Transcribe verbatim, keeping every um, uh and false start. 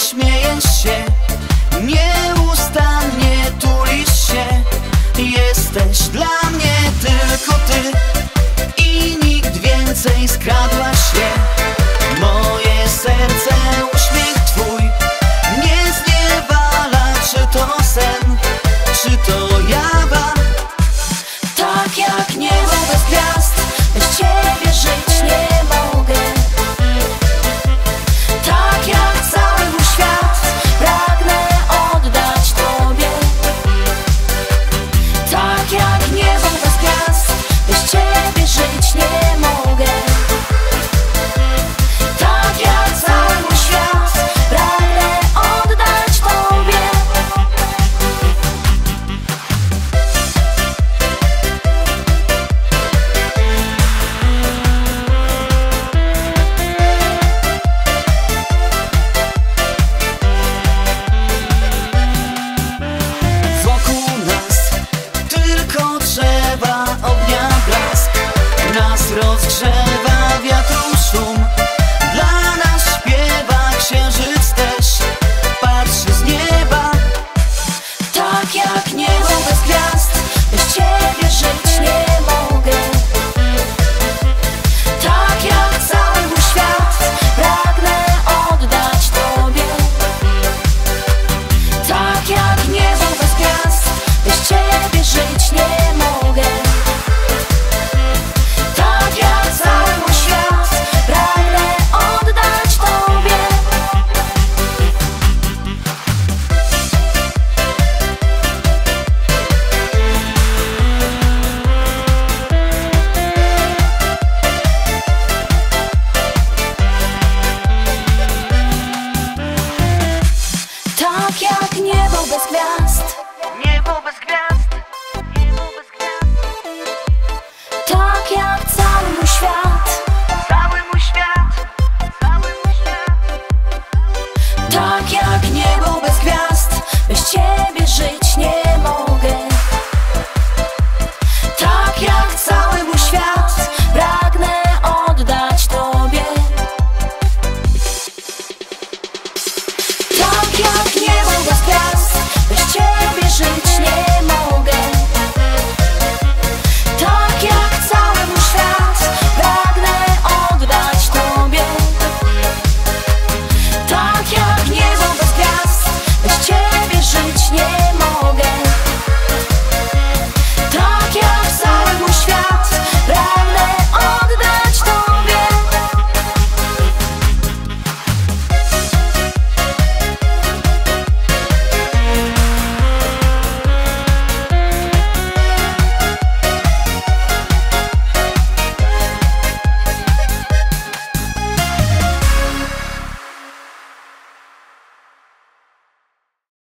śmiejesz się, nieustannie tulisz się. Jesteś dla mnie tylko ty i nikt więcej. Skradłaś się moje serce, uśmiech twój nie zniewala. Czy to sen, czy to jawa? Tak jak niebo bez gwiazd, bez ciebie żyć nie mogę. Tak jak cały mój świat pragnę oddać tobie. Tak jak niebo bez gwiazd, bez ciebie żyć nie mogę. Tak jak cały mój świat pragnę oddać tobie. Wokół nas tylko drzewa, ognia blask nas rozgrzewa, wiatru szum dla nas śpiewa, księżyc też patrzy z nieba. Tak jak niebo bez gwiazd, bez ciebie żyć nie mogę. Tak jak cały mój świat pragnę oddać tobie. Tak jak niebo bez gwiazd, bez ciebie żyć nie mogę. Tak jak cały mój świat pragnę oddać tobie. Tak jak niebo bez gwiazd, niebo bez gwiazd, niebo bez gwiazd. Tak jak cały mój świat